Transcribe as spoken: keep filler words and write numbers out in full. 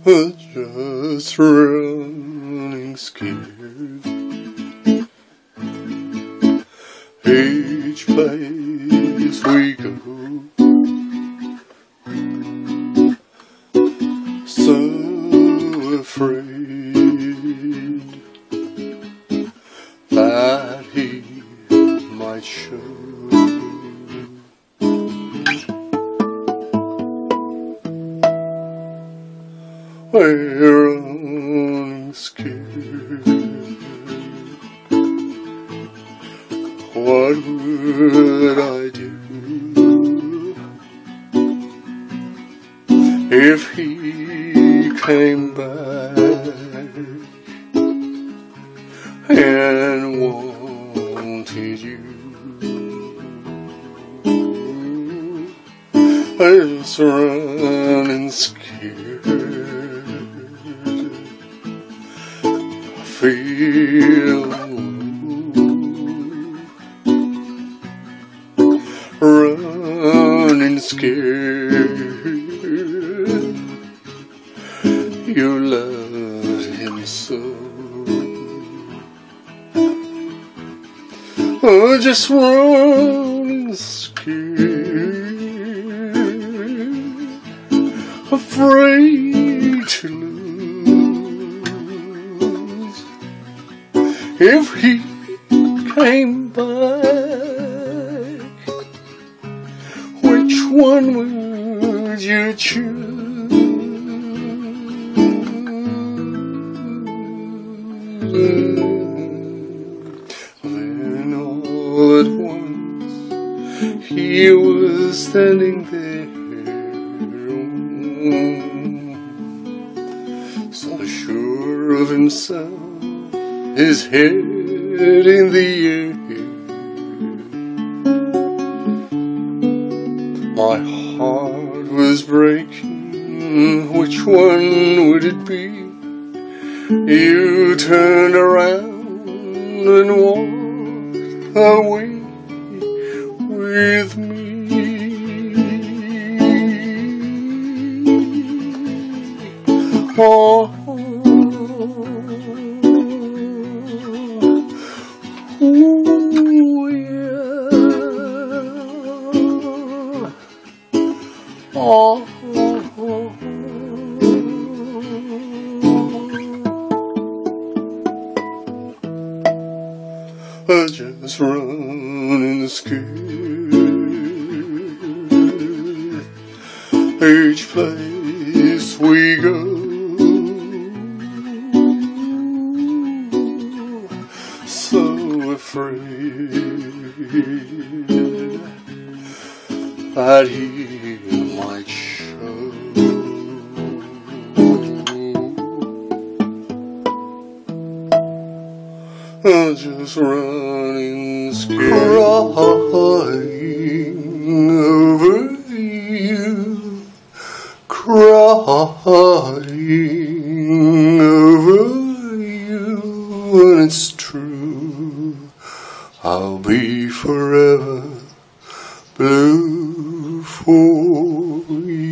but just running scared. Each place we go, so afraid that he might show. We're running scared. What would I do if he came back and wanted you? I'm just running scared. I feel running scared. You loved him so. Oh, just running scared, afraid to lose. If he came back, which one would you choose? Then all at once he was standing there, so sure of himself, his head in the air. My heart was breaking, which one would it be? You turned around and walked away with me. Oh, ooh, yeah. Oh, oh, oh. I just running scared. Each place we go, so afraid that he might show. I'm just running scared, crying over you, crying over you, and it's true, I'll be forever blue for you.